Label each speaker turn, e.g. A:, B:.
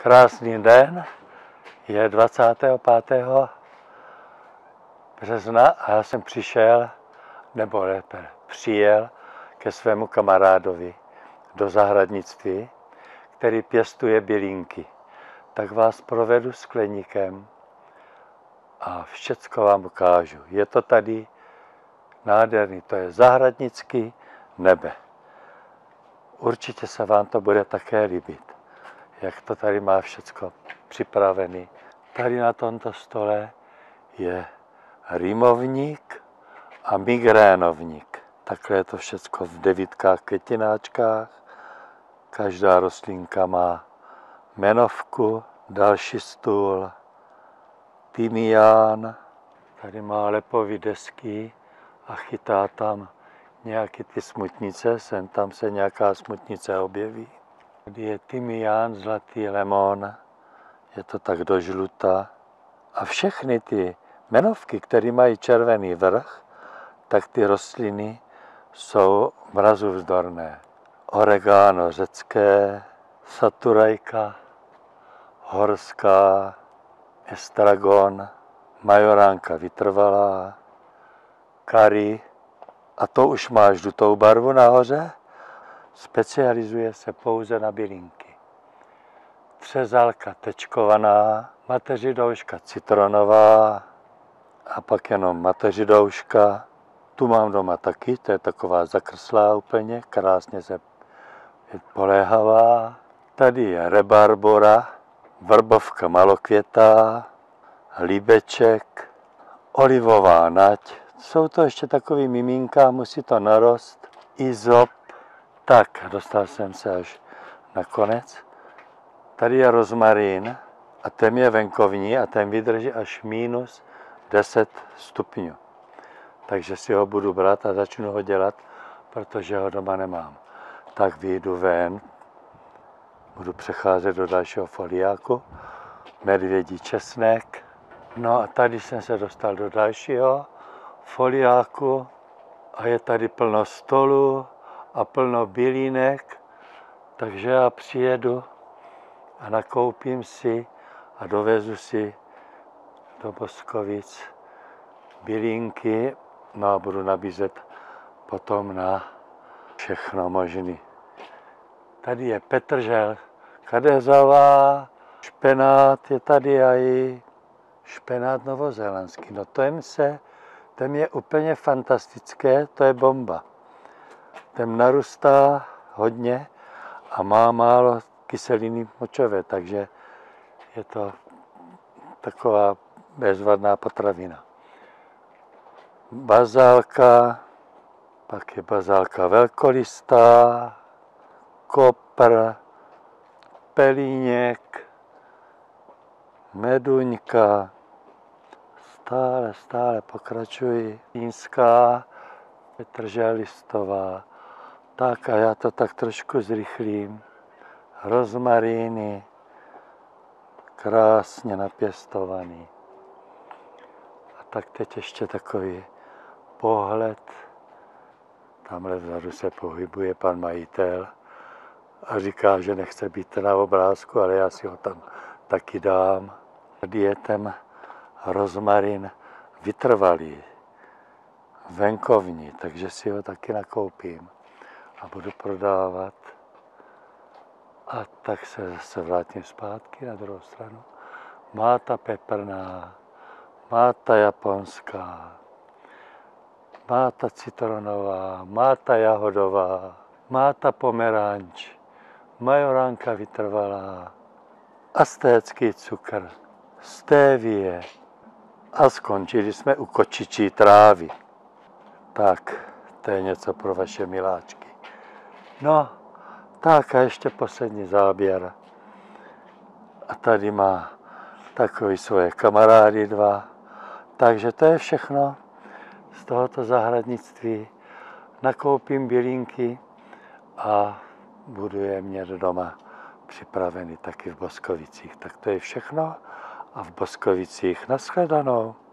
A: Krásný den, je 25. března a já jsem přijel ke svému kamarádovi do zahradnictví, který pěstuje bylínky. Tak vás provedu skleníkem a všecko vám ukážu. Je to tady nádherný, to je zahradnický nebe. Určitě se vám to bude také líbit, jak to tady má všecko připravený. Tady na tomto stole je rýmovník a migrénovník. Takhle je to všecko v 9 květináčkách. Každá rostlinka má jmenovku, další stůl, tymián. Tady má lepový desky a chytá tam nějaké ty smutnice, sem tam se nějaká smutnice objeví. Tady je tymián, zlatý lemon, je to tak do žluta. A všechny ty jmenovky, které mají červený vrch, tak ty rostliny jsou mrazuvzdorné. Oregano řecké, saturajka, horská, estragon, majoránka vytrvalá, kari, a to už má žlutou barvu nahoře, specializuje se pouze na bylinky. Třezalka tečkovaná, mateřidouška citronová a pak jenom mateřidouška. Tu mám doma taky, to je taková zakrslá úplně, krásně se poléhavá. Tady je rebarbora, vrbovka malokvětá, líbeček, olivová nať. Jsou to ještě takový mimínka, musí to narost. Izop. Tak, dostal jsem se až na konec. Tady je rozmarín a ten je venkovní a ten vydrží až -10 stupňů. Takže si ho budu brát a začnu ho dělat, protože ho doma nemám. Tak vyjdu ven, budu přecházet do dalšího foliáku, medvědí česnek. No a tady jsem se dostal do dalšího foliáku a je tady plno stolů a plno bylínek, takže já přijedu a nakoupím si a dovezu si do Boskovic bylínky, no a budu nabízet potom na všechno možný. Tady je petržel kadeřová, špenát je tady i špenát novozélandský. No ten je úplně fantastické, to je bomba. Ten narůstá hodně a má málo kyseliny močové, takže je to taková bezvadná potravina. Bazálka, pak je bazálka velkolistá, kopr, pelíněk, meduňka, stále pokračuji. Čínská, petrželistová. Tak a já to tak trošku zrychlím. Rozmaríny, krásně napěstovaný. A tak teď ještě takový pohled. Tamhle vzadu se pohybuje pan majitel a říká, že nechce být na obrázku, ale já si ho tam taky dám. Tady je ten rozmarin vytrvalý, venkovní, takže si ho taky nakoupím a budu prodávat. A tak se zase vrátím zpátky na druhou stranu. Máta peprná, máta japonská, máta citronová, máta jahodová, máta pomeranč, majoránka vytrvalá, aztécký cukr, stévie a skončili jsme u kočičí trávy. Tak, to je něco pro vaše miláčky. No, tak a ještě poslední záběr. A tady má takový svoje kamarády 2. Takže to je všechno z tohoto zahradnictví. Nakoupím bylínky a budu je mít doma připraveny taky v Boskovicích. Tak to je všechno a v Boskovicích nashledanou.